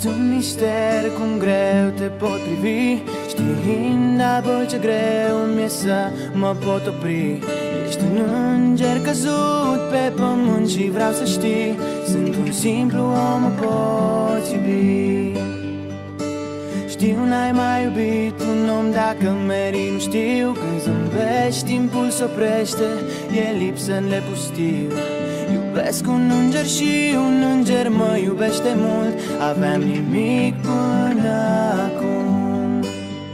Ești un mister, cum greu te pot privi, știind apoi ce greu mi-e să mă pot opri. Ești un înger căzut pe pământ și vreau să știi, sunt un simplu om, mă poți iubi. Știu, n-ai mai iubit un om dacă meri, nu știu. Când zâmbești, timpul s-oprește, e lipsă în nepustiu. Iubesc un înger și un înger mă iubește mult. Aveam nimic până acum.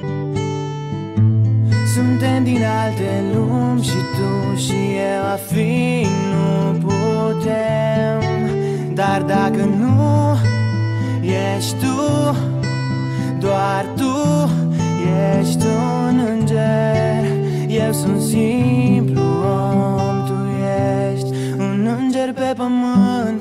Suntem din alte lumi și tu și eu a fi nu putem. Dar dacă nu ești tu, doar tu ești un înger. Eu sunt simplu om, tu ești un înger pe pământ.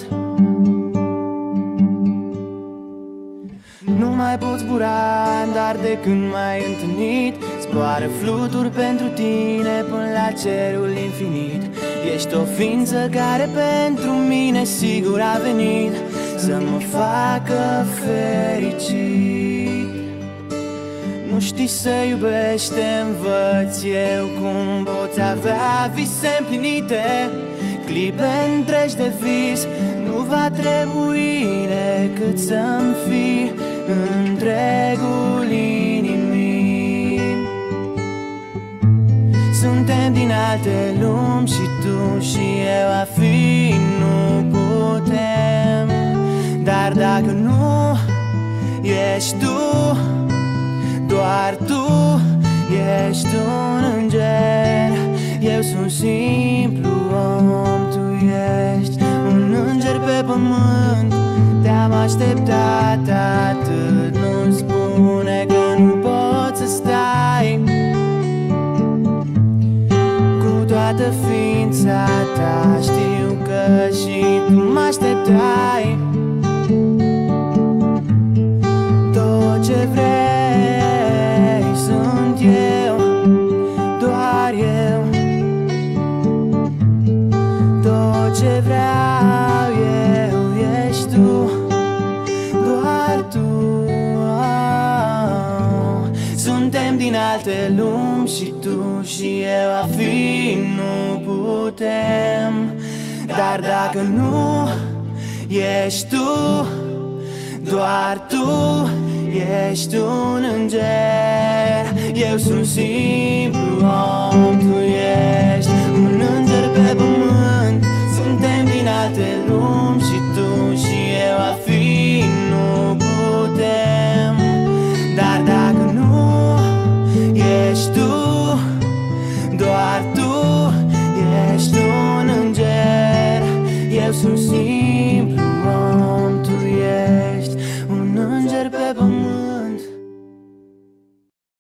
Nu mai pot zbura, dar de când m-ai întâlnit, zboară fluturi pentru tine până la cerul infinit. Ești o ființă care pentru mine sigur a venit să mă facă fericit. Nu știi să iubești, te învăț eu cum poți avea vise împlinite, clipe întregi de vis. Nu va trebui decât să-mi fii întregul inimii. Suntem din alte lumi și tu și eu a fi nu putem. Dar dacă nu ești tu, doar tu ești un înger. Eu sunt simplu om, tu ești un înger pe pământ. Te-am așteptat atât, nu spune că nu poți să stai. Cu toată ființa ta știu că și tu mă așteptai. Tot ce vrei sunt eu, doar eu. Tot ce vreau eu ești tu, doar tu. Suntem din alte lumi și tu și eu a fi nu putem. Dar dacă nu ești tu, doar tu ești un înger. Eu sunt simplu om, tu ești un înger pe pământ. Suntem din alte lumi și tu și eu a fi nu putem. Dar dacă nu ești tu, doar tu ești un înger. Eu sunt simplu